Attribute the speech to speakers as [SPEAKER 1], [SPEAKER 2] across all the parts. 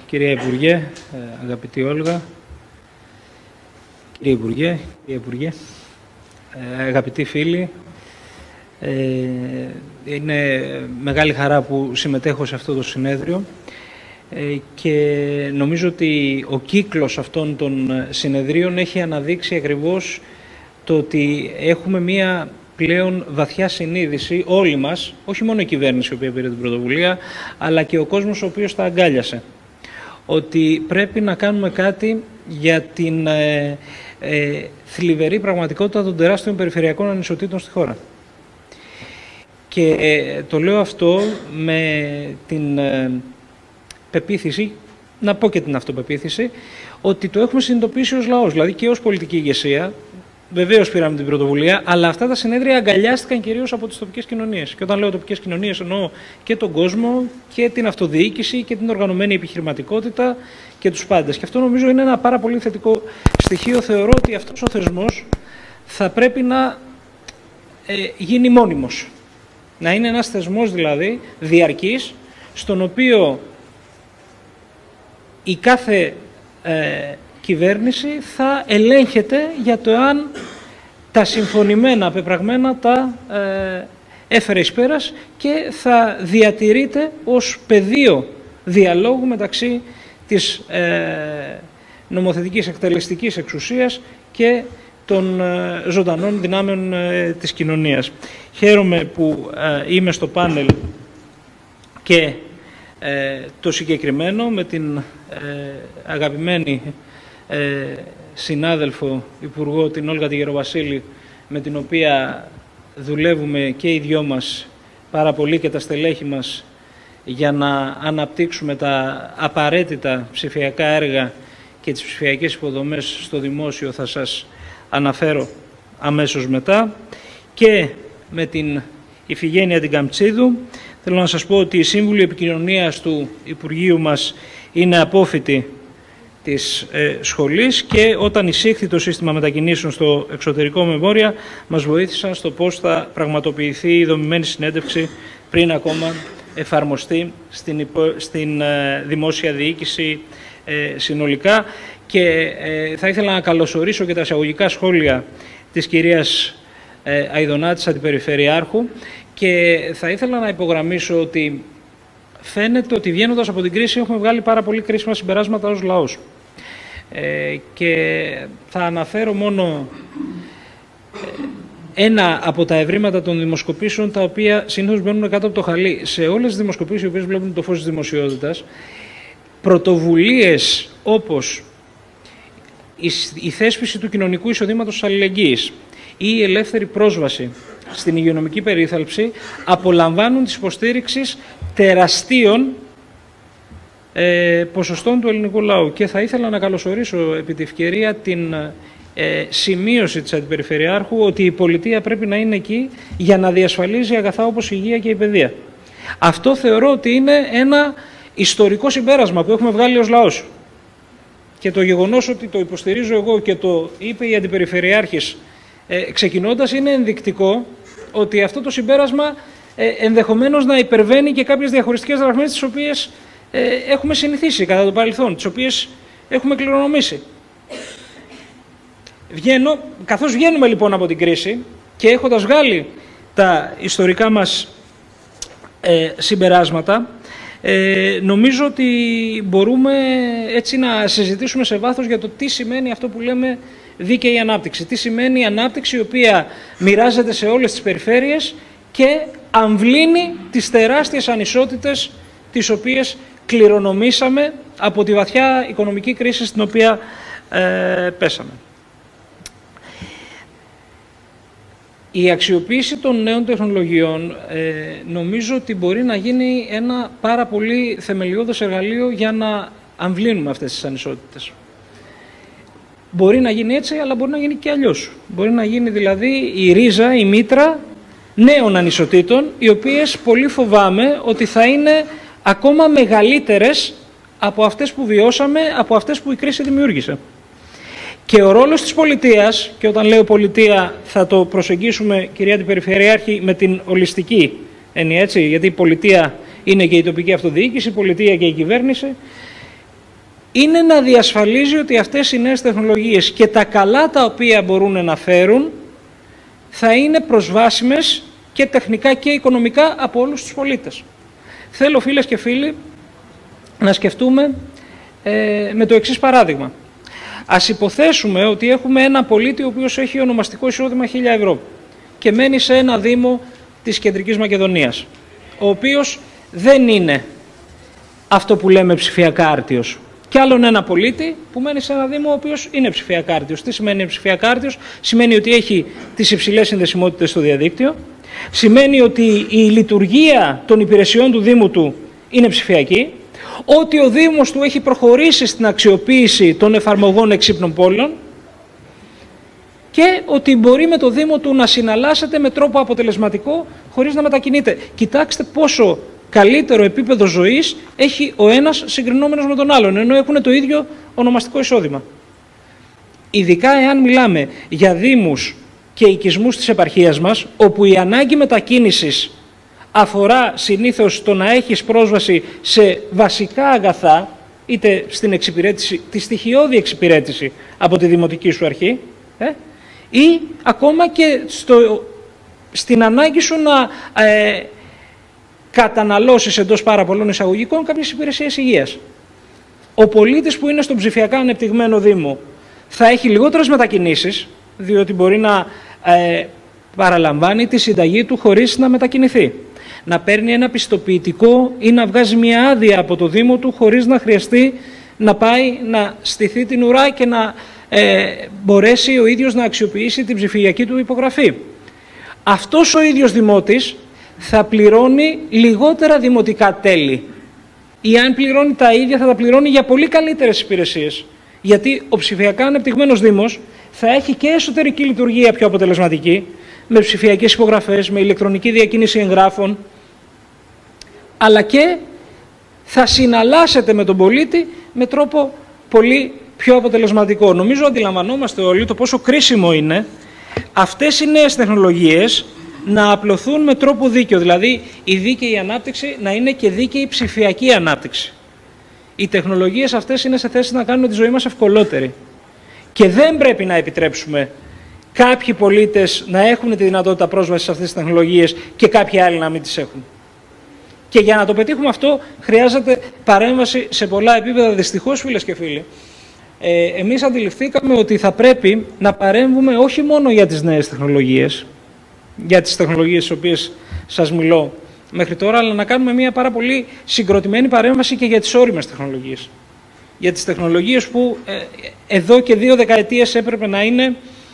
[SPEAKER 1] Κυρία Υπουργέ, αγαπητή Όλγα, κύριε Υπουργέ, αγαπητοί φίλοι, είναι μεγάλη χαρά που συμμετέχω σε αυτό το συνέδριο και νομίζω ότι ο κύκλος αυτών των συνεδρίων έχει αναδείξει ακριβώς το ότι έχουμε μία πλέον βαθιά συνείδηση όλοι μας, όχι μόνο η κυβέρνηση η οποία πήρε την πρωτοβουλία, αλλά και ο κόσμος ο οποίος τα αγκάλιασε, ότι πρέπει να κάνουμε κάτι για την θλιβερή πραγματικότητα των τεράστιων περιφερειακών ανισοτήτων στη χώρα. Και το λέω αυτό με την πεποίθηση, να πω και την αυτοπεποίθηση, ότι το έχουμε συνειδητοποιήσει ως λαός, δηλαδή και ως πολιτική ηγεσία. Βεβαίως πήραμε την πρωτοβουλία, αλλά αυτά τα συνέδρια αγκαλιάστηκαν κυρίως από τις τοπικές κοινωνίες. Και όταν λέω τοπικές κοινωνίες, εννοώ και τον κόσμο και την αυτοδιοίκηση και την οργανωμένη επιχειρηματικότητα και τους πάντες. Και αυτό νομίζω είναι ένα πάρα πολύ θετικό στοιχείο. Θεωρώ ότι αυτός ο θεσμός θα πρέπει να γίνει μόνιμος. Να είναι ένας θεσμός δηλαδή διαρκής, στον οποίο η κάθε κυβέρνηση θα ελέγχεται για το αν τα συμφωνημένα πεπραγμένα τα έφερε εις πέρας και θα διατηρείται ως πεδίο διαλόγου μεταξύ της νομοθετικής εκτελεστικής εξουσίας και των ζωντανών δυνάμεων της κοινωνίας. Χαίρομαι που είμαι στο πάνελ και το συγκεκριμένο με την αγαπημένη συνάδελφο Υπουργό, την Όλγα τη Γεροβασίλη, με την οποία δουλεύουμε και οι δυο μας πάρα πολύ και τα στελέχη μας για να αναπτύξουμε τα απαραίτητα ψηφιακά έργα και τις ψηφιακές υποδομές στο δημόσιο. Θα σας αναφέρω αμέσως μετά. Και με την Ιφηγένεια την Καμψίδου. Θέλω να σας πω ότι η Σύμβουλη Επικοινωνίας του Υπουργείου μας είναι απόφοιτη της σχολής και όταν εισήχθη το σύστημα μετακινήσεων στο εξωτερικό μεμόρια μας βοήθησαν στο πώς θα πραγματοποιηθεί η δομημένη συνέντευξη πριν ακόμα εφαρμοστεί στην δημόσια διοίκηση συνολικά. Και θα ήθελα να καλωσορίσω και τα εισαγωγικά σχόλια της κυρίας Αηδονάτης, Αντιπεριφερειάρχου, και θα ήθελα να υπογραμμίσω ότι φαίνεται ότι βγαίνοντας από την κρίση έχουμε βγάλει πάρα πολύ κρίσιμα συμπεράσματα ως λαός. Και θα αναφέρω μόνο ένα από τα ευρήματα των δημοσκοπήσεων, τα οποία συνήθως μπαίνουν κάτω από το χαλί. Σε όλες τις δημοσκοπήσεις οι οποίες βλέπουν το φως της δημοσιότητας, πρωτοβουλίες όπως η θέσπιση του κοινωνικού εισοδήματος αλληλεγγύης ή η ελεύθερη πρόσβαση στην υγειονομική περίθαλψη απολαμβάνουν της υποστήριξης τεραστίων ποσοστών του ελληνικού λαού. Και θα ήθελα να καλωσορίσω επί τη ευκαιρία την σημείωση της Αντιπεριφερειάρχου ότι η πολιτεία πρέπει να είναι εκεί για να διασφαλίζει αγαθά όπως η υγεία και η παιδεία. Αυτό θεωρώ ότι είναι ένα ιστορικό συμπέρασμα που έχουμε βγάλει ως λαός. Και το γεγονός ότι το υποστηρίζω εγώ και το είπε η Αντιπεριφερειάρχης ξεκινώντας είναι ενδεικτικό ότι αυτό το συμπέρασμα ενδεχομένως να υπερβαίνει και κάποιες διαχωριστικές δραχμές τις οποίες έχουμε συνηθίσει κατά το παρελθόν, τις οποίες έχουμε κληρονομήσει. Καθώς βγαίνουμε λοιπόν από την κρίση και έχοντας βγάλει τα ιστορικά μας συμπεράσματα, νομίζω ότι μπορούμε έτσι να συζητήσουμε σε βάθος για το τι σημαίνει αυτό που λέμε δίκαιη ανάπτυξη. Τι σημαίνει ανάπτυξη η οποία μοιράζεται σε όλες τις περιφέρειες και αμβλύνει τις τεράστιες ανισότητες τις οποίες κληρονομήσαμε από τη βαθιά οικονομική κρίση στην οποία πέσαμε. Η αξιοποίηση των νέων τεχνολογιών νομίζω ότι μπορεί να γίνει ένα πάρα πολύ θεμελιώδες εργαλείο για να αμβλύνουμε αυτές τις ανισότητες. Μπορεί να γίνει έτσι, αλλά μπορεί να γίνει και αλλιώς. Μπορεί να γίνει δηλαδή η ρίζα, η μήτρα νέων ανισοτήτων, οι οποίες πολύ φοβάμαι ότι θα είναι ακόμα μεγαλύτερες από αυτές που βιώσαμε, από αυτές που η κρίση δημιούργησε. Και ο ρόλος της πολιτείας, και όταν λέω πολιτεία θα το προσεγγίσουμε, κυρία την Περιφερειάρχη, με την ολιστική έννοια, έτσι, γιατί η πολιτεία είναι και η τοπική αυτοδιοίκηση, η πολιτεία και η κυβέρνηση, είναι να διασφαλίζει ότι αυτές οι νέες τεχνολογίες και τα καλά τα οποία μπορούν να φέρουν θα είναι προσβάσιμες και τεχνικά και οικονομικά από όλους τους πολίτες. Θέλω, φίλες και φίλοι, να σκεφτούμε με το εξής παράδειγμα. Ας υποθέσουμε ότι έχουμε ένα πολίτη ο οποίος έχει ονομαστικό εισόδημα 1.000 ευρώ και μένει σε ένα δήμο της Κεντρικής Μακεδονίας, ο οποίος δεν είναι αυτό που λέμε ψηφιακά άρτιος. Και άλλον ένα πολίτη που μένει σε ένα δήμο ο οποίος είναι ψηφιακά άρτιος. Τι σημαίνει ψηφιακά άρτιος? Σημαίνει ότι έχει τις υψηλές συνδεσιμότητες στο διαδίκτυο, σημαίνει ότι η λειτουργία των υπηρεσιών του Δήμου του είναι ψηφιακή, ότι ο Δήμος του έχει προχωρήσει στην αξιοποίηση των εφαρμογών εξύπνων πόλεων και ότι μπορεί με το Δήμο του να συναλλάσσεται με τρόπο αποτελεσματικό χωρίς να μετακινείται. Κοιτάξτε πόσο καλύτερο επίπεδο ζωής έχει ο ένας συγκρινόμενος με τον άλλον, ενώ έχουν το ίδιο ονομαστικό εισόδημα. Ειδικά εάν μιλάμε για δήμους και οικισμούς της επαρχίας μας, όπου η ανάγκη μετακίνησης αφορά συνήθως το να έχεις πρόσβαση σε βασικά αγαθά, είτε στην εξυπηρέτηση, τη στοιχειώδη εξυπηρέτηση από τη δημοτική σου αρχή, ή ακόμα και στην ανάγκη σου να καταναλώσεις εντός πάρα πολλών εισαγωγικών κάποιες υπηρεσίες υγείας. Ο πολίτης που είναι στον ψηφιακά ανεπτυγμένο Δήμο θα έχει λιγότερες μετακινήσεις, διότι μπορεί να παραλαμβάνει τη συνταγή του χωρίς να μετακινηθεί. Να παίρνει ένα πιστοποιητικό ή να βγάζει μια άδεια από το Δήμο του χωρίς να χρειαστεί να πάει να στηθεί την ουρά και να μπορέσει ο ίδιος να αξιοποιήσει την ψηφιακή του υπογραφή. Αυτός ο ίδιος δημότης θα πληρώνει λιγότερα δημοτικά τέλη, ή αν πληρώνει τα ίδια θα τα πληρώνει για πολύ καλύτερες υπηρεσίες. Γιατί ο ψηφιακά ανεπτυγμένος Δήμος θα έχει και εσωτερική λειτουργία πιο αποτελεσματική, με ψηφιακές υπογραφές, με ηλεκτρονική διακίνηση εγγράφων, αλλά και θα συναλλάσσεται με τον πολίτη με τρόπο πολύ πιο αποτελεσματικό. Νομίζω αντιλαμβανόμαστε όλοι το πόσο κρίσιμο είναι αυτές οι νέες τεχνολογίες να απλωθούν με τρόπο δίκαιο, δηλαδή η δίκαιη ανάπτυξη να είναι και δίκαιη ψηφιακή ανάπτυξη. Οι τεχνολογίες αυτές είναι σε θέση να κάνουν τη ζωή μας ευκολότερη και δεν πρέπει να επιτρέψουμε κάποιοι πολίτες να έχουν τη δυνατότητα πρόσβασης σε αυτές τις τεχνολογίες και κάποιοι άλλοι να μην τις έχουν. Και για να το πετύχουμε αυτό χρειάζεται παρέμβαση σε πολλά επίπεδα. Δυστυχώς, φίλες και φίλοι, εμείς αντιληφθήκαμε ότι θα πρέπει να παρέμβουμε όχι μόνο για τις νέες τεχνολογίες, για τις τεχνολογίες τις οποίες σας μιλώ μέχρι τώρα, αλλά να κάνουμε μια πάρα πολύ συγκροτημένη παρέμβαση και για τις όριμες τεχνολογίες. Για τις τεχνολογίες που εδώ και 2 δεκαετίες έπρεπε να είναι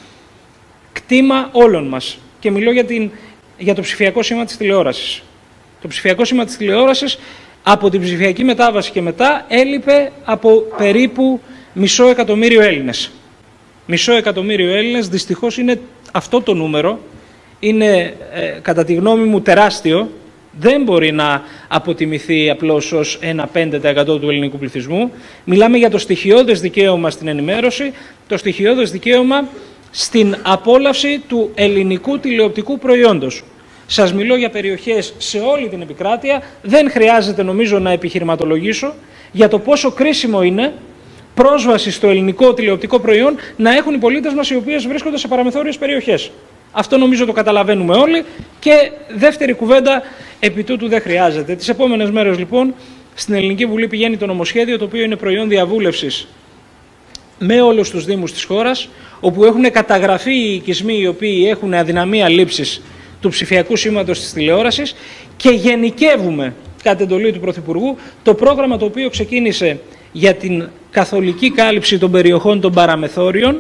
[SPEAKER 1] κτήμα όλων μας. Και μιλώ για το ψηφιακό σήμα της τηλεόρασης. Το ψηφιακό σήμα της τηλεόρασης από την ψηφιακή μετάβαση και μετά έλειπε από περίπου 500.000 Έλληνες. 500.000 Έλληνες, δυστυχώς είναι αυτό το νούμερο, είναι κατά τη γνώμη μου τεράστιο, δεν μπορεί να αποτιμηθεί απλώς ως ένα 5% του ελληνικού πληθυσμού. Μιλάμε για το στοιχειώδες δικαίωμα στην ενημέρωση, το στοιχειώδες δικαίωμα στην απόλαυση του ελληνικού τηλεοπτικού προϊόντος. Σας μιλώ για περιοχές σε όλη την επικράτεια, δεν χρειάζεται νομίζω να επιχειρηματολογήσω για το πόσο κρίσιμο είναι πρόσβαση στο ελληνικό τηλεοπτικό προϊόν να έχουν οι πολίτες μας οι οποίες βρίσκονται σε παραμεθόριες περιοχές. Αυτό νομίζω το καταλαβαίνουμε όλοι και δεύτερη κουβέντα επί τούτου δεν χρειάζεται. Τις επόμενες μέρες λοιπόν στην Ελληνική Βουλή πηγαίνει το νομοσχέδιο, το οποίο είναι προϊόν διαβούλευσης με όλους τους δήμους της χώρας, όπου έχουν καταγραφεί οι οικισμοί οι οποίοι έχουν αδυναμία λήψης του ψηφιακού σήματος της τηλεόρασης και γενικεύουμε κατ' εντολή του Πρωθυπουργού το πρόγραμμα το οποίο ξεκίνησε για την καθολική κάλυψη των περιοχών των παραμεθόριων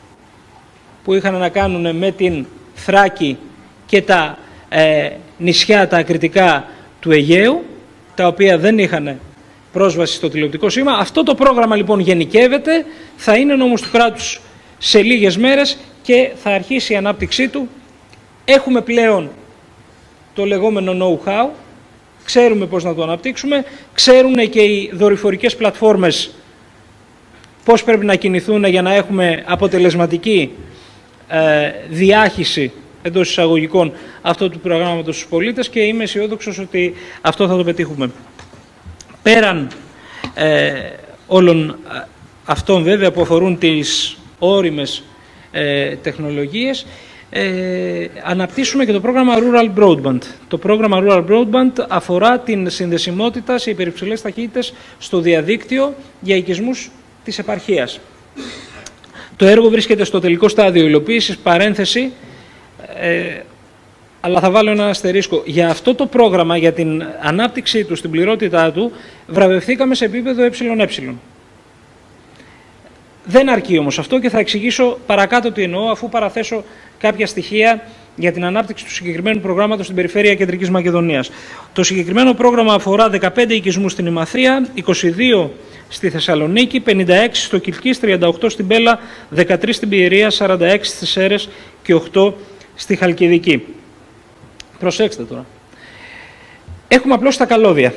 [SPEAKER 1] που είχαν να κάνουν με την Θράκη και τα νησιά τα ακριτικά του Αιγαίου, τα οποία δεν είχαν πρόσβαση στο τηλεοπτικό σήμα. Αυτό το πρόγραμμα λοιπόν γενικεύεται, θα είναι νόμος του κράτους σε λίγες μέρες και θα αρχίσει η ανάπτυξή του. Έχουμε πλέον το λεγόμενο know-how, ξέρουμε πώς να το αναπτύξουμε, ξέρουν και οι δορυφορικές πλατφόρμες πώς πρέπει να κινηθούν για να έχουμε αποτελεσματική διάχυση εντός εισαγωγικών αυτού του προγράμματος στους πολίτες και είμαι αισιόδοξος ότι αυτό θα το πετύχουμε. Πέραν όλων αυτών βέβαια που αφορούν τις ώριμες τεχνολογίες, αναπτύσσουμε και το πρόγραμμα Rural Broadband. Το πρόγραμμα Rural Broadband αφορά την συνδεσιμότητα σε υπερυψηλές ταχύτητες στο διαδίκτυο για οικισμούς της επαρχίας. Το έργο βρίσκεται στο τελικό στάδιο υλοποίησης, παρένθεση, αλλά θα βάλω ένα αστερίσκο. Για αυτό το πρόγραμμα, για την ανάπτυξή του, στην πληρότητά του, βραβευθήκαμε σε επίπεδο ΕΕ. Δεν αρκεί όμως αυτό και θα εξηγήσω παρακάτω τι εννοώ, αφού παραθέσω κάποια στοιχεία για την ανάπτυξη του συγκεκριμένου προγράμματος στην περιφέρεια Κεντρικής Μακεδονίας. Το συγκεκριμένο πρόγραμμα αφορά 15 οικισμούς στην Ημαθρία, 22 στη Θεσσαλονίκη, 56 στο Κιλκής, 38 στην Πέλα, 13 στην Πιερία, 46 στις Σέρρες και 8 στη Χαλκιδική. Προσέξτε τώρα. Έχουμε απλώς τα καλώδια.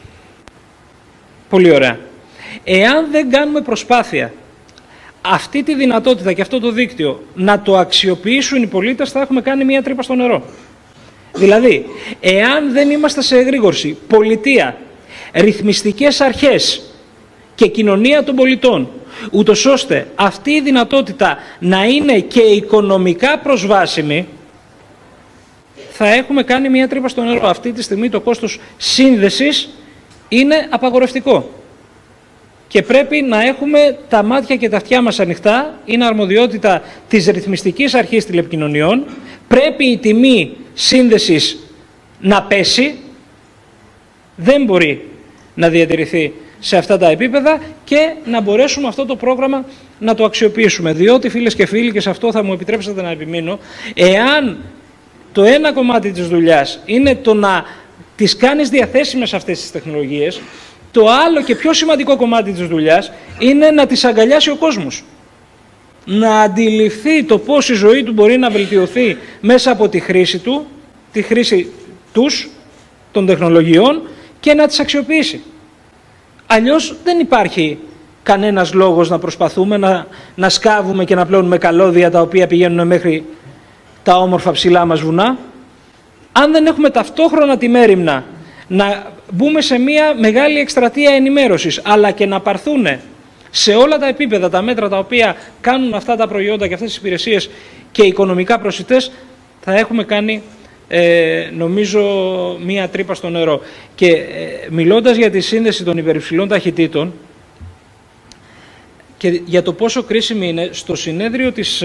[SPEAKER 1] Πολύ ωραία. Εάν δεν κάνουμε προσπάθεια αυτή τη δυνατότητα και αυτό το δίκτυο να το αξιοποιήσουν οι πολίτες, θα έχουμε κάνει μία τρύπα στο νερό. Δηλαδή, εάν δεν είμαστε σε εγρήγορση, πολιτεία, ρυθμιστικές αρχές και κοινωνία των πολιτών, ούτως ώστε αυτή η δυνατότητα να είναι και οικονομικά προσβάσιμη, θα έχουμε κάνει μία τρύπα στο νερό. Αυτή τη στιγμή το κόστος σύνδεσης είναι απαγορευτικό. Και πρέπει να έχουμε τα μάτια και τα αυτιά μας ανοιχτά. Είναι αρμοδιότητα της ρυθμιστικής αρχής τηλεπικοινωνιών. Πρέπει η τιμή σύνδεσης να πέσει. Δεν μπορεί να διατηρηθεί σε αυτά τα επίπεδα και να μπορέσουμε αυτό το πρόγραμμα να το αξιοποιήσουμε. Διότι, φίλες και φίλοι, και σε αυτό θα μου επιτρέψετε να επιμείνω, εάν το ένα κομμάτι της δουλειάς είναι το να τις κάνεις διαθέσιμες αυτές τις τεχνολογίες, το άλλο και πιο σημαντικό κομμάτι της δουλειάς είναι να τις αγκαλιάσει ο κόσμος. Να αντιληφθεί το πώς η ζωή του μπορεί να βελτιωθεί μέσα από τη χρήση του, τη χρήση των τεχνολογιών και να τις αξιοποιήσει. Αλλιώς δεν υπάρχει κανένας λόγος να προσπαθούμε να σκάβουμε και να πλώνουμε καλώδια τα οποία πηγαίνουν μέχρι τα όμορφα ψηλά μας βουνά. Αν δεν έχουμε ταυτόχρονα τη μέριμνα να μπούμε σε μια μεγάλη εκστρατεία ενημέρωσης, αλλά και να πάρθουν σε όλα τα επίπεδα τα μέτρα τα οποία κάνουν αυτά τα προϊόντα και αυτές τις υπηρεσίες και οικονομικά προσιτές, θα έχουμε κάνει, νομίζω, μία τρύπα στο νερό. Και μιλώντας για τη σύνδεση των υπερυψηλών ταχυτήτων και για το πόσο κρίσιμη είναι, στο συνέδριο της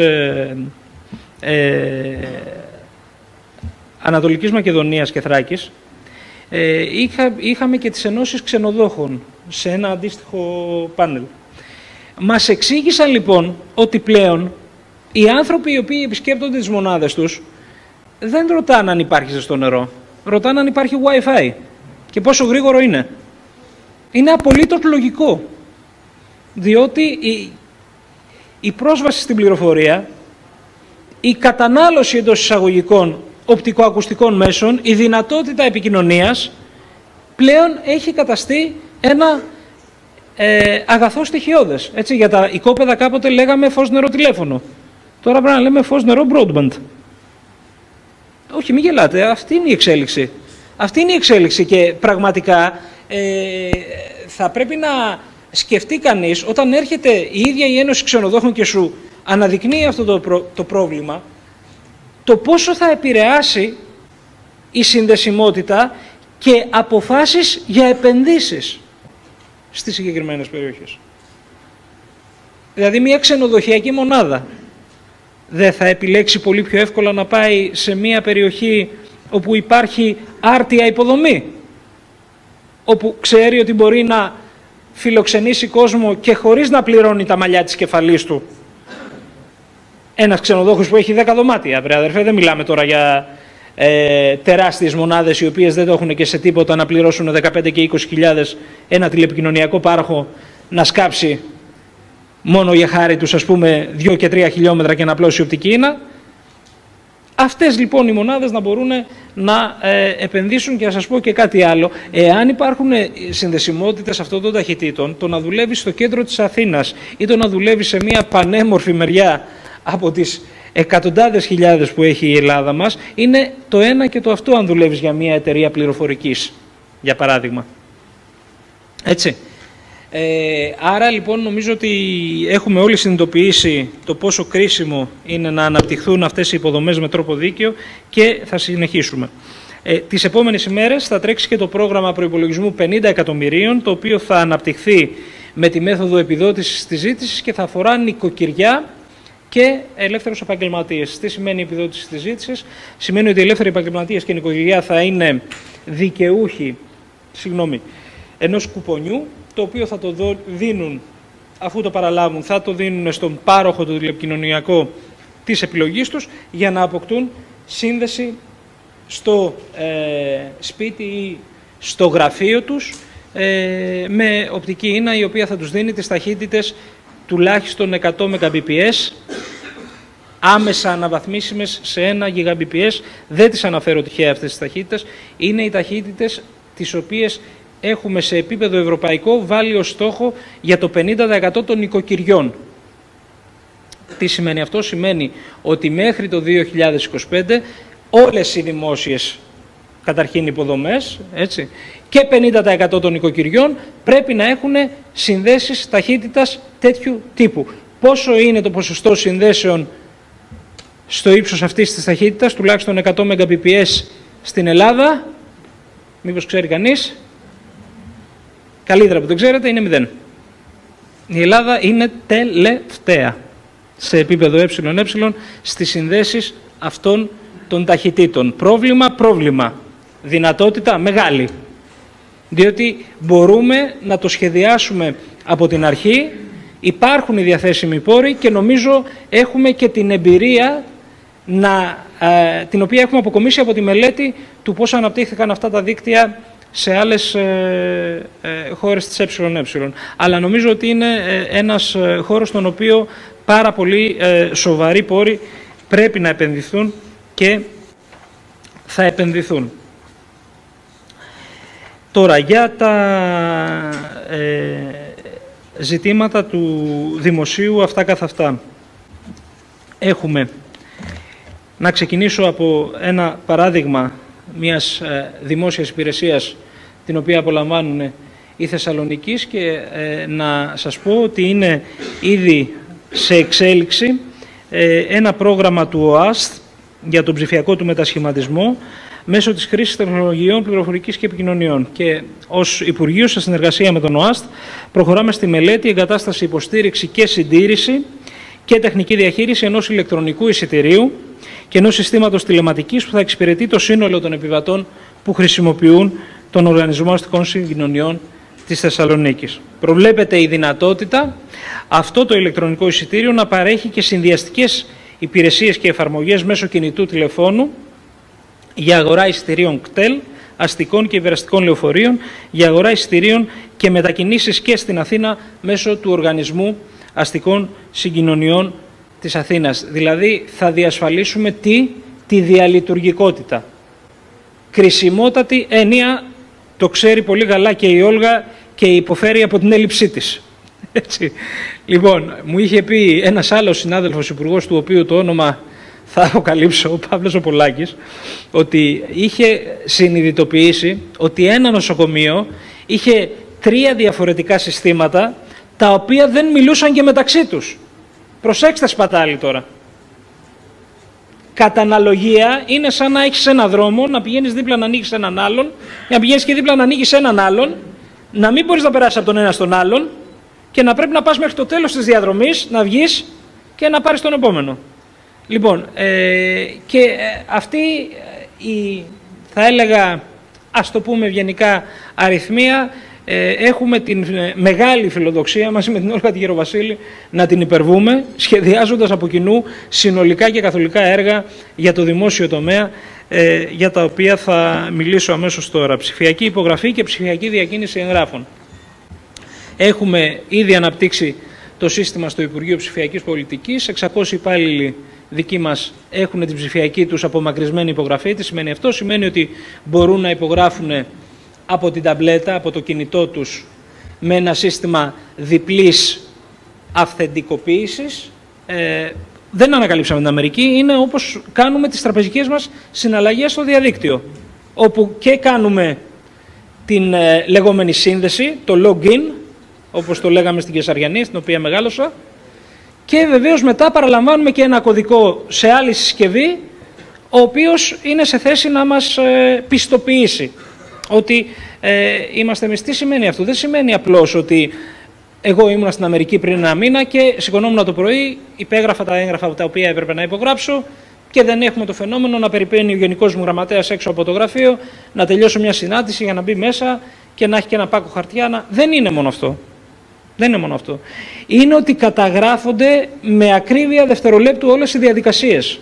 [SPEAKER 1] Ανατολικής Μακεδονίας και Θράκης, είχαμε και τις ενώσεις ξενοδόχων σε ένα αντίστοιχο πάνελ. Μας εξήγησαν λοιπόν ότι πλέον οι άνθρωποι οι οποίοι επισκέπτονται τις μονάδες τους δεν ρωτάνε αν υπάρχει ζεστό νερό, ρωτάνε αν υπάρχει Wi-Fi και πόσο γρήγορο είναι. Είναι απολύτως λογικό, διότι η πρόσβαση στην πληροφορία, η κατανάλωση εντός εισαγωγικών οπτικοακουστικών μέσων, η δυνατότητα επικοινωνίας πλέον έχει καταστεί ένα αγαθό στοιχειώδες. Έτσι, για τα οικόπεδα κάποτε λέγαμε φως νερό τηλέφωνο. Τώρα πρέπει να λέμε φως νερό broadband. Όχι, μην γελάτε, αυτή είναι η εξέλιξη. Αυτή είναι η εξέλιξη και πραγματικά θα πρέπει να σκεφτεί κανείς, όταν έρχεται η ίδια η Ένωση Ξενοδόχων και σου αναδεικνύει αυτό το πρόβλημα, το πόσο θα επηρεάσει η συνδεσιμότητα και αποφάσεις για επενδύσεις στις συγκεκριμένες περιοχές. Δηλαδή μια ξενοδοχειακή μονάδα δεν θα επιλέξει πολύ πιο εύκολα να πάει σε μια περιοχή όπου υπάρχει άρτια υποδομή, όπου ξέρει ότι μπορεί να φιλοξενήσει κόσμο και χωρίς να πληρώνει τα μαλλιά της κεφαλής του. Ένας ξενοδόχος που έχει 10 δωμάτια, βρε αδερφέ, δεν μιλάμε τώρα για τεράστιες μονάδες οι οποίες δεν το έχουν και σε τίποτα να πληρώσουν 15 και 20.000 ένα τηλεπικοινωνιακό πάροχο να σκάψει μόνο για χάρη τους, ας πούμε, 2 και 3 χιλιόμετρα και να απλώσει οπτική ίνα. Αυτές λοιπόν οι μονάδες να μπορούν να επενδύσουν. Και να σας πω και κάτι άλλο. Εάν υπάρχουν συνδεσιμότητες αυτών των ταχυτήτων, το να δουλεύει στο κέντρο της Αθήνας ή το να δουλεύει σε μια πανέμορφη μεριά από τις εκατοντάδες χιλιάδες που έχει η Ελλάδα μας, είναι το ένα και το αυτό αν δουλεύεις για μια εταιρεία πληροφορικής, για παράδειγμα. Έτσι. Άρα λοιπόν νομίζω ότι έχουμε όλοι συνειδητοποιήσει το πόσο κρίσιμο είναι να αναπτυχθούν αυτές οι υποδομές με τρόπο δίκαιο και θα συνεχίσουμε. Τις επόμενες ημέρες θα τρέξει και το πρόγραμμα προϋπολογισμού 50 εκατομμυρίων, το οποίο θα αναπτυχθεί με τη μέθοδο επιδότησης της ζήτησης και θα αφορά νοικοκυριά και ελεύθερους επαγγελματίες. Τι σημαίνει επιδότηση της ζήτησης? Σημαίνει ότι οι ελεύθεροι επαγγελματίες και νοικοκυριά θα είναι δικαιούχοι ενός κουπονιού, το οποίο θα το δίνουν, αφού το παραλάβουν, θα το δίνουν στον πάροχο του τηλεπικοινωνιακού της επιλογής τους, για να αποκτούν σύνδεση στο σπίτι ή στο γραφείο τους με οπτική ίνα, η οποία θα τους δίνει τις ταχύτητες τουλάχιστον 100 Mbps, άμεσα αναβαθμίσιμες σε 1 Gbps. Δεν τις αναφέρω τυχαία αυτές τις ταχύτητες. Είναι οι ταχύτητες τις οποίες έχουμε σε επίπεδο ευρωπαϊκό βάλει ως στόχο για το 50% των νοικοκυριών. Τι σημαίνει αυτό? Σημαίνει ότι μέχρι το 2025 όλες οι δημόσιες καταρχήν υποδομές, έτσι, και 50% των νοικοκυριών πρέπει να έχουν συνδέσεις ταχύτητας τέτοιου τύπου. Πόσο είναι το ποσοστό συνδέσεων στο ύψος αυτής της ταχύτητας, τουλάχιστον 100 Mbps στην Ελλάδα? Μήπως ξέρει κανείς? Καλύτερα που δεν ξέρετε, είναι 0. Η Ελλάδα είναι τελευταία σε επίπεδο ΕΕ στις συνδέσεις αυτών των ταχυτήτων. Πρόβλημα. Δυνατότητα μεγάλη. Διότι μπορούμε να το σχεδιάσουμε από την αρχή, υπάρχουν οι διαθέσιμοι πόροι και νομίζω έχουμε και την εμπειρία την οποία έχουμε αποκομίσει από τη μελέτη του πώς αναπτύχθηκαν αυτά τα δίκτυα σε άλλες χώρες της ΕΕ. Αλλά νομίζω ότι είναι ένας χώρος στον οποίο πάρα πολύ σοβαροί πόροι πρέπει να επενδυθούν και θα επενδυθούν. Τώρα, για τα ζητήματα του δημοσίου αυτά καθ' αυτά. Έχουμε, να ξεκινήσω από ένα παράδειγμα μιας δημόσιας υπηρεσίας την οποία απολαμβάνουν οι Θεσσαλονικείς και να σας πω ότι είναι ήδη σε εξέλιξη ένα πρόγραμμα του ΟΑΣΤ για τον ψηφιακό του μετασχηματισμό μέσω της χρήσης τεχνολογιών πληροφορικής και επικοινωνιών. Και ως Υπουργείο, σε συνεργασία με τον ΟΑΣΤ, προχωράμε στη μελέτη, εγκατάσταση, υποστήριξη και συντήρηση και τεχνική διαχείριση ενός ηλεκτρονικού εισιτηρίου και ενός συστήματος τηλεματικής που θα εξυπηρετεί το σύνολο των επιβατών που χρησιμοποιούν τον Οργανισμό Αστικών Συγκοινωνιών της Θεσσαλονίκης. Προβλέπεται η δυνατότητα αυτό το ηλεκτρονικό εισιτήριο να παρέχει και συνδυαστικές υπηρεσίες και εφαρμογές μέσω κινητού τηλεφώνου για αγορά εισιτηρίων κτέλ, αστικών και υπεραστικών λεωφορείων, για αγορά εισιτηρίων και μετακινήσεις και στην Αθήνα μέσω του Οργανισμού Αστικών Συγκοινωνιών της Αθήνας. Δηλαδή θα διασφαλίσουμε τη διαλειτουργικότητα. Κρισιμότατη έννοια, το ξέρει πολύ καλά και η Όλγα και υποφέρει από την έλλειψή της. Έτσι. Λοιπόν, μου είχε πει ένας άλλος συνάδελφος υπουργός, του οποίου το όνομα θα αποκαλύψω, ο Παύλος ο Πολάκης, ότι είχε συνειδητοποιήσει ότι ένα νοσοκομείο είχε 3 διαφορετικά συστήματα, τα οποία δεν μιλούσαν και μεταξύ τους. Προσέξτε σπατάλη τώρα. Κατά αναλογία είναι σαν να έχεις ένα δρόμο, να πηγαίνεις δίπλα να ανοίγεις έναν άλλον, να πηγαίνεις και δίπλα να ανοίγεις έναν άλλον, να μην μπορείς να περάσεις από τον ένα στον άλλον και να πρέπει να πας μέχρι το τέλος της διαδρομής, να βγεις και να πάρεις τον επόμενο. Λοιπόν, αυτή η, θα έλεγα, ας το πούμε ευγενικά, αριθμία, έχουμε την μεγάλη φιλοδοξία μαζί με την Όλγα τη Γεροβασίλη να την υπερβούμε, σχεδιάζοντας από κοινού συνολικά και καθολικά έργα για το δημόσιο τομέα, για τα οποία θα μιλήσω αμέσως τώρα. Ψηφιακή υπογραφή και ψηφιακή διακίνηση εγγράφων. Έχουμε ήδη αναπτύξει το σύστημα στο Υπουργείο Ψηφιακής Πολιτικής. 600 υπάλληλοι δικοί μας έχουν την ψηφιακή τους απομακρυσμένη υπογραφή. Τι σημαίνει αυτό? Σημαίνει ότι μπορούν να υπογράφουν από την ταμπλέτα, από το κινητό τους, με ένα σύστημα διπλής αυθεντικοποίησης. Δεν ανακαλύψαμε την Αμερική, είναι όπως κάνουμε τις τραπεζικές μας συναλλαγές στο διαδίκτυο, όπου και κάνουμε την λεγόμενη σύνδεση, το login, όπως το λέγαμε στην Κεσαριανή, στην οποία μεγάλωσα. Και βεβαίως μετά παραλαμβάνουμε και ένα κωδικό σε άλλη συσκευή, ο οποίος είναι σε θέση να μας πιστοποιήσει ότι είμαστε εμείς. Τι σημαίνει αυτό? Δεν σημαίνει απλώς ότι εγώ ήμουν στην Αμερική πριν ένα μήνα και σηκωνόμουν το πρωί, υπέγραφα τα έγγραφα τα οποία έπρεπε να υπογράψω και δεν έχουμε το φαινόμενο να περιπαίνει ο Γενικός μου Γραμματέας έξω από το γραφείο, να τελειώσω μια συνάντηση για να μπει μέσα και να έχει και ένα πάκο χαρτιά. Δεν είναι μόνο αυτό. Δεν είναι μόνο αυτό. Είναι ότι καταγράφονται με ακρίβεια δευτερολέπτου όλες οι διαδικασίες.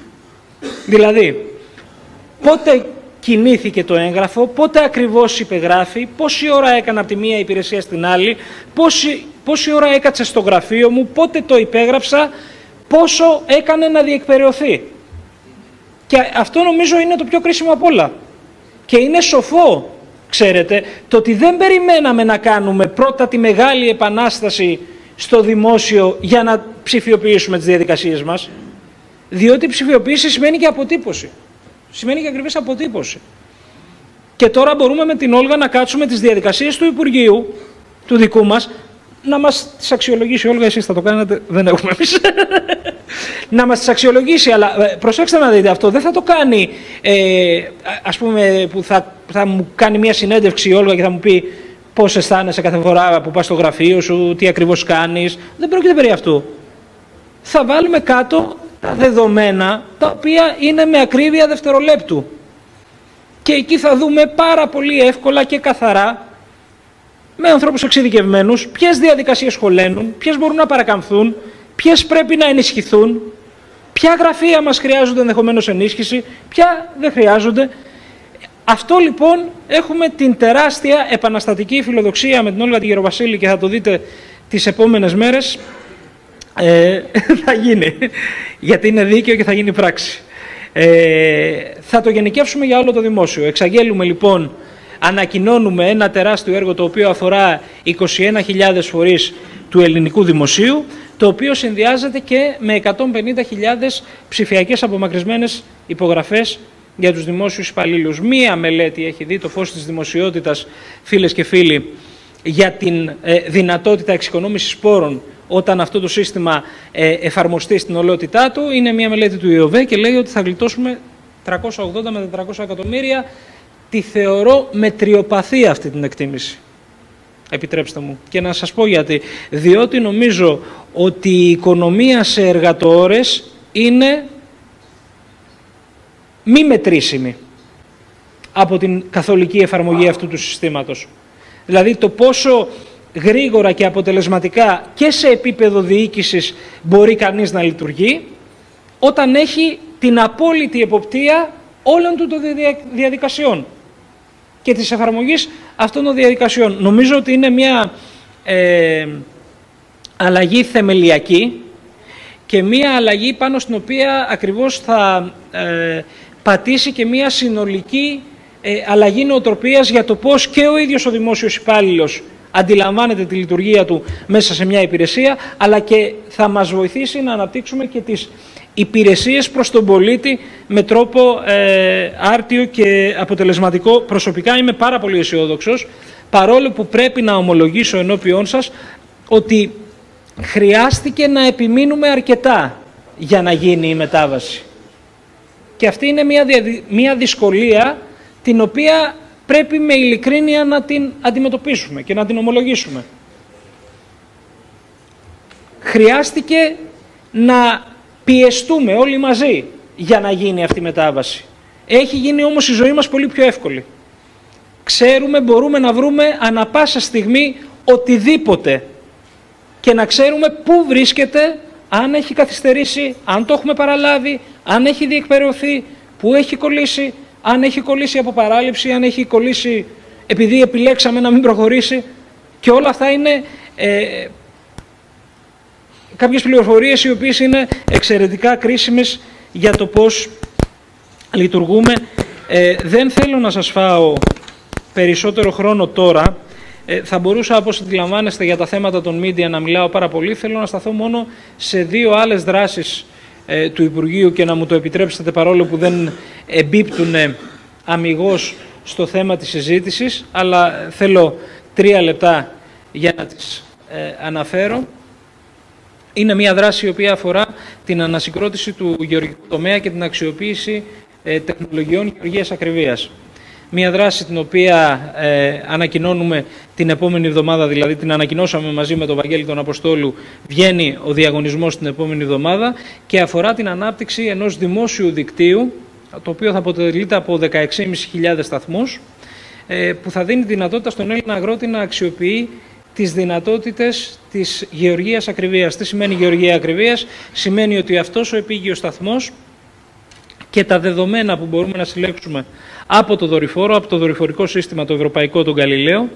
[SPEAKER 1] Δηλαδή, πότε κινήθηκε το έγγραφο, πότε ακριβώς υπεγράφει, πόση ώρα έκανα από τη μία υπηρεσία στην άλλη, πόση ώρα έκατσε στο γραφείο μου, πότε το υπέγραψα, πόσο έκανε να διεκπεραιωθεί. Και αυτό νομίζω είναι το πιο κρίσιμο απ' όλα. Και είναι σοφό, ξέρετε, το ότι δεν περιμέναμε να κάνουμε πρώτα τη μεγάλη επανάσταση στο δημόσιο για να ψηφιοποιήσουμε τις διαδικασίες μας, διότι η ψηφιοποίηση σημαίνει και αποτύπωση. Σημαίνει και ακριβής αποτύπωση. Και τώρα μπορούμε με την Όλγα να κάτσουμε τις διαδικασίες του Υπουργείου, του δικού μας, να μας τις αξιολογήσει. Όλγα, εσείς θα το κάνετε, δεν έχουμε εμείς. Να μας τις αξιολογήσει, αλλά προσέξτε να δείτε, αυτό δεν θα το κάνει, ας πούμε, που θα μου κάνει μια συνέντευξη η Όλγα και θα μου πει πώς αισθάνεσαι κάθε φορά που πας στο γραφείο σου, τι ακριβώς κάνεις. Δεν πρόκειται περί αυτού. Θα βάλουμε κάτω τα δεδομένα τα οποία είναι με ακρίβεια δευτερολέπτου. Και εκεί θα δούμε πάρα πολύ εύκολα και καθαρά, με ανθρώπους εξειδικευμένους, ποιες διαδικασίες χωλένουν, ποιες μπορούν να παρακαμφθούν, ποιες πρέπει να ενισχυθούν, ποια γραφεία μας χρειάζονται ενδεχομένως ενίσχυση, ποια δεν χρειάζονται. Αυτό λοιπόν έχουμε την τεράστια επαναστατική φιλοδοξία με την Όλγα τη Γεροβασίλη και θα το δείτε τις επόμενες μέρες. Θα γίνει, γιατί είναι δίκαιο και θα γίνει πράξη. Θα το γενικεύσουμε για όλο το δημόσιο. Εξαγγέλουμε λοιπόν, ανακοινώνουμε ένα τεράστιο έργο το οποίο αφορά 21.000 φορείς του ελληνικού δημοσίου, το οποίο συνδυάζεται και με 150.000 ψηφιακές απομακρυσμένες υπογραφές για τους δημόσιους υπαλλήλους. Μία μελέτη έχει δει το φως της δημοσιότητας, φίλες και φίλοι, για την δυνατότητα εξοικονόμησης πόρων όταν αυτό το σύστημα εφαρμοστεί στην ολότητά του. Είναι μια μελέτη του ΙΟΒΕ και λέει ότι θα γλιτώσουμε 380 με 400 εκατομμύρια. Τη θεωρώ μετριοπαθή αυτή την εκτίμηση. Επιτρέψτε μου. Και να σας πω γιατί. Διότι νομίζω ότι η οικονομία σε εργατοώρες είναι μη μετρήσιμη από την καθολική εφαρμογή αυτού του συστήματος. Δηλαδή το πόσο γρήγορα και αποτελεσματικά και σε επίπεδο διοίκησης μπορεί κανείς να λειτουργεί όταν έχει την απόλυτη εποπτεία όλων των διαδικασιών και της εφαρμογής αυτών των διαδικασιών. Νομίζω ότι είναι μια αλλαγή θεμελιακή και μια αλλαγή πάνω στην οποία ακριβώς θα πατήσει και μια συνολική αλλαγή νοοτροπίας για το πώς και ο ίδιος ο δημόσιος υπάλληλος αντιλαμβάνεται τη λειτουργία του μέσα σε μια υπηρεσία, αλλά και θα μας βοηθήσει να αναπτύξουμε και τις υπηρεσίες προς τον πολίτη με τρόπο άρτιο και αποτελεσματικό. Προσωπικά είμαι πάρα πολύ αισιόδοξος, παρόλο που πρέπει να ομολογήσω ενώπιόν σας ότι χρειάστηκε να επιμείνουμε αρκετά για να γίνει η μετάβαση. Και αυτή είναι μια δυσκολία την οποία πρέπει με ειλικρίνεια να την αντιμετωπίσουμε και να την ομολογήσουμε. Χρειάστηκε να πιεστούμε όλοι μαζί για να γίνει αυτή η μετάβαση. Έχει γίνει όμως η ζωή μας πολύ πιο εύκολη. Ξέρουμε, μπορούμε να βρούμε ανα πάσα στιγμή οτιδήποτε και να ξέρουμε πού βρίσκεται, αν έχει καθυστερήσει, αν το έχουμε παραλάβει, αν έχει διεκπεραιωθεί, πού έχει κολλήσει, αν έχει κολλήσει από παράληψη, αν έχει κολλήσει επειδή επιλέξαμε να μην προχωρήσει. Και όλα αυτά είναι κάποιες πληροφορίες οι οποίες είναι εξαιρετικά κρίσιμες για το πώς λειτουργούμε. Δεν θέλω να σας φάω περισσότερο χρόνο τώρα. Θα μπορούσα, όπως αντιλαμβάνεστε, για τα θέματα των media να μιλάω πάρα πολύ. Θέλω να σταθώ μόνο σε δύο άλλες δράσεις του Υπουργείου και να μου το επιτρέψετε, παρόλο που δεν εμπίπτουν αμιγώς στο θέμα της συζήτησης, αλλά θέλω 3 λεπτά για να τις αναφέρω. Είναι μια δράση η οποία αφορά την ανασυγκρότηση του γεωργικού τομέα και την αξιοποίηση τεχνολογιών γεωργίας ακριβίας. Μια δράση την οποία ανακοινώνουμε την επόμενη εβδομάδα, δηλαδή την ανακοινώσαμε μαζί με τον Βαγγέλη τον Αποστόλου, βγαίνει ο διαγωνισμός την επόμενη εβδομάδα και αφορά την ανάπτυξη ενός δημόσιου δικτύου, το οποίο θα αποτελείται από 16.500 σταθμούς, που θα δίνει δυνατότητα στον Έλληνα αγρότη να αξιοποιεί τις δυνατότητες της γεωργίας ακριβίας. Τι σημαίνει γεωργία ακριβίας? Σημαίνει ότι αυτός ο επίγειος σταθμός και τα δεδομένα που μπορούμε να συλλέξουμε από το δορυφόρο, από το δορυφορικό σύστημα το ευρωπαϊκό, τον Γαλιλαίο,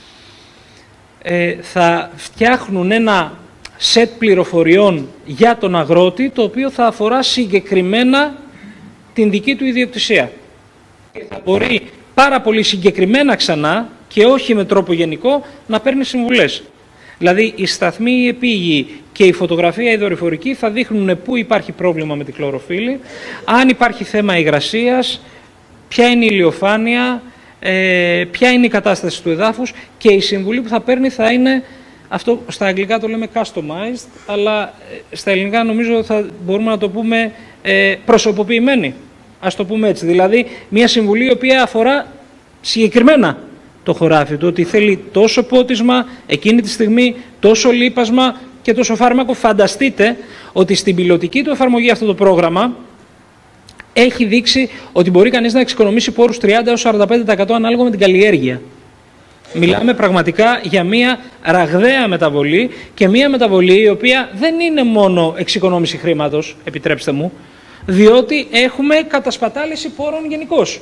[SPEAKER 1] θα φτιάχνουν ένα σετ πληροφοριών για τον αγρότη, το οποίο θα αφορά συγκεκριμένα την δική του ιδιοκτησία. Και θα μπορεί πάρα πολύ συγκεκριμένα ξανά και όχι με τρόπο γενικό να παίρνει συμβουλές. Δηλαδή οι σταθμοί οι επίγειοι και η φωτογραφία η δορυφορική θα δείχνουν πού υπάρχει πρόβλημα με τη χλωροφύλλη, αν υπάρχει θέμα υγρασίας, ποια είναι η ηλιοφάνεια, ποια είναι η κατάσταση του εδάφους, και η συμβουλή που θα παίρνει θα είναι, αυτό στα αγγλικά το λέμε customized, αλλά στα ελληνικά νομίζω θα μπορούμε να το πούμε προσωποποιημένη. Ας το πούμε έτσι. Δηλαδή μια συμβουλή η οποία αφορά συγκεκριμένα το χωράφι του, ότι θέλει τόσο πότισμα εκείνη τη στιγμή, τόσο λίπασμα και τόσο φάρμακο. Φανταστείτε ότι στην πιλωτική του εφαρμογή αυτό το πρόγραμμα έχει δείξει ότι μπορεί κανείς να εξοικονομήσει πόρους 30 έως 45% ανάλογα με την καλλιέργεια. Μιλάμε πραγματικά για μια ραγδαία μεταβολή, και μια μεταβολή η οποία δεν είναι μόνο εξοικονόμηση χρήματος, επιτρέψτε μου, διότι έχουμε κατασπατάληση πόρων γενικώς.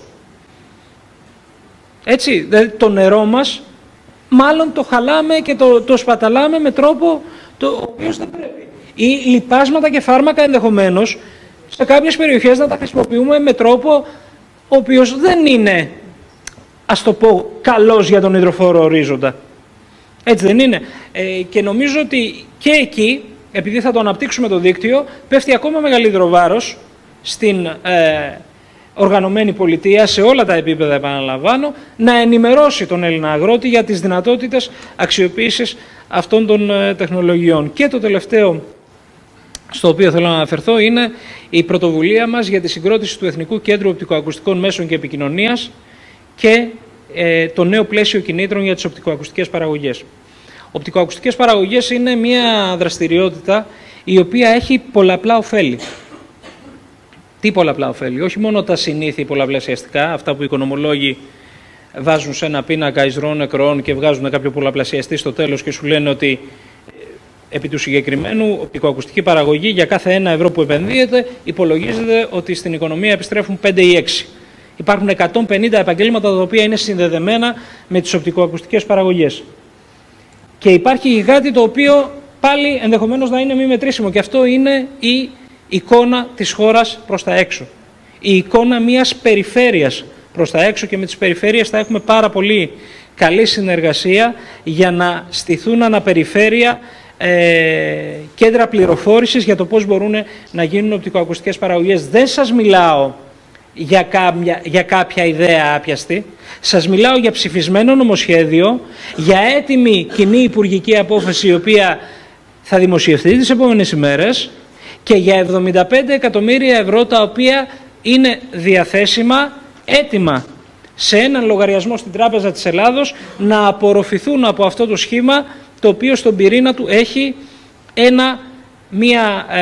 [SPEAKER 1] Έτσι, δηλαδή το νερό μας μάλλον το χαλάμε και το σπαταλάμε με τρόπο ο οποίος δεν πρέπει. Ή λιπάσματα και φάρμακα ενδεχομένως σε κάποιες περιοχές να τα χρησιμοποιούμε με τρόπο ο οποίος δεν είναι, ας το πω, καλός για τον υδροφόρο ορίζοντα. Έτσι δεν είναι? Και νομίζω ότι και εκεί, επειδή θα το αναπτύξουμε το δίκτυο, πέφτει ακόμα μεγαλύτερο βάρος στην οργανωμένη πολιτεία, σε όλα τα επίπεδα, επαναλαμβάνω, να ενημερώσει τον Έλληνα αγρότη για τις δυνατότητες αξιοποίησης αυτών των τεχνολογιών. Και το τελευταίο στο οποίο θέλω να αναφερθώ είναι η πρωτοβουλία μας για τη συγκρότηση του Εθνικού Κέντρου Οπτικοακουστικών Μέσων και Επικοινωνίας και το νέο πλαίσιο κινήτρων για τις οπτικοακουστικές παραγωγές. Οπτικοακουστικές παραγωγές είναι μια δραστηριότητα η οποία έχει πολλαπλά ωφέλη. Τι πολλαπλά ωφέλη? Όχι μόνο τα συνήθη πολλαπλασιαστικά, αυτά που οι οικονομολόγοι βάζουν σε ένα πίνακα εισρών εκροών και βγάζουν κάποιο πολλαπλασιαστή στο τέλος και σου λένε ότι επί του συγκεκριμένου οπτικοακουστική παραγωγή για κάθε 1 ευρώ που επενδύεται υπολογίζεται ότι στην οικονομία επιστρέφουν 5 ή 6. Υπάρχουν 150 επαγγέλματα τα οποία είναι συνδεδεμένα με τις οπτικοακουστικές παραγωγές. Και υπάρχει κάτι το οποίο πάλι ενδεχομένως να είναι μη μετρήσιμο, και αυτό είναι η εικόνα της χώρας προς τα έξω. Η εικόνα μιας περιφέρειας προς τα έξω, και με τις περιφέρειες θα έχουμε πάρα πολύ καλή συνεργασία για να στηθούν αναπεριφέρεια κέντρα πληροφόρησης για το πώς μπορούν να γίνουν οπτικοακουστικές παραγωγές. Δεν σας μιλάω για κάποια ιδέα άπιαστη, σας μιλάω για ψηφισμένο νομοσχέδιο, για έτοιμη κοινή υπουργική απόφαση η οποία θα δημοσιευτεί τις επόμενες ημέρες, και για 75 εκατομμύρια ευρώ τα οποία είναι διαθέσιμα, έτοιμα σε έναν λογαριασμό στην Τράπεζα της Ελλάδος να απορροφηθούν από αυτό το σχήμα, το οποίο στον πυρήνα του έχει μία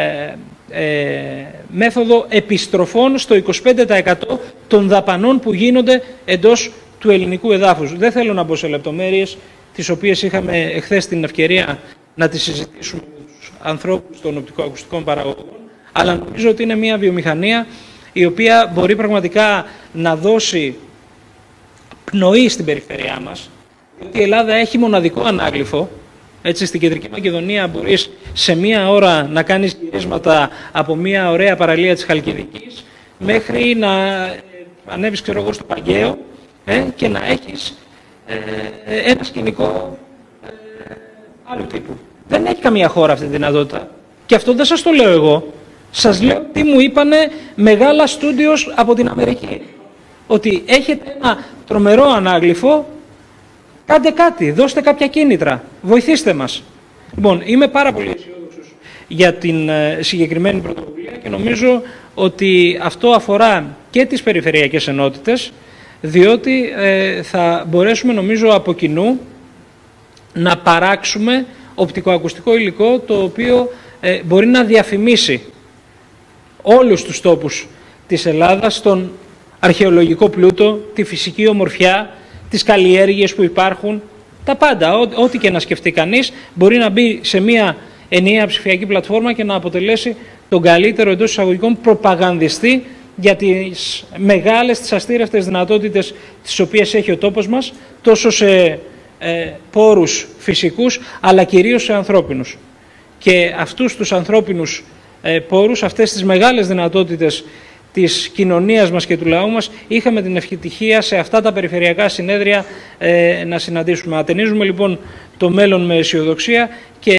[SPEAKER 1] μέθοδο επιστροφών στο 25% των δαπανών που γίνονται εντός του ελληνικού εδάφους. Δεν θέλω να μπω σε λεπτομέρειες, τις οποίες είχαμε εχθές την ευκαιρία να τις συζητήσουμε με τους ανθρώπους των οπτικοακουστικών παραγωγών, αλλά νομίζω ότι είναι μια βιομηχανία η οποία μπορεί πραγματικά να δώσει πνοή στην περιφέρειά μας, γιατί η Ελλάδα έχει μοναδικό ανάγλυφο. Έτσι, στην Κεντρική Μακεδονία μπορείς σε μία ώρα να κάνεις γυρίσματα από μία ωραία παραλία της Χαλκιδικής μέχρι να ανέβεις, ξέρω εγώ, στο Παγκαίο και να έχεις ένα σκηνικό άλλου τύπου. Δεν έχει καμία χώρα αυτή τη δυνατότητα. Και αυτό δεν σας το λέω εγώ. Σας λέω τι μου είπανε μεγάλα στούντιος από την Αμερική. Ότι έχετε ένα τρομερό ανάγλυφο Κάντε κάτι, δώστε κάποια κίνητρα, βοηθήστε μας. Λοιπόν, είμαι πάρα πολύ αισιόδοξος για την συγκεκριμένη πρωτοβουλία και νομίζω ότι αυτό αφορά και τις περιφερειακές ενότητες, διότι θα μπορέσουμε, νομίζω, από κοινού να παράξουμε οπτικοακουστικό υλικό το οποίο μπορεί να διαφημίσει όλους τους τόπους της Ελλάδας, τον αρχαιολογικό πλούτο, τη φυσική ομορφιά, τις καλλιέργειες που υπάρχουν, τα πάντα. Ό,τι και να σκεφτεί κανείς μπορεί να μπει σε μια ενιαία ψηφιακή πλατφόρμα και να αποτελέσει τον καλύτερο, εντός εισαγωγικών, προπαγανδιστή για τις μεγάλες, τις αστήρευτες δυνατότητες τις οποίες έχει ο τόπος μας, τόσο σε πόρους φυσικούς, αλλά κυρίως σε ανθρώπινους. Και αυτούς τους ανθρώπινους πόρους, αυτές τις μεγάλες δυνατότητες της κοινωνίας μας και του λαού μας, είχαμε την ευτυχία σε αυτά τα περιφερειακά συνέδρια να συναντήσουμε. Ατενίζουμε λοιπόν το μέλλον με αισιοδοξία και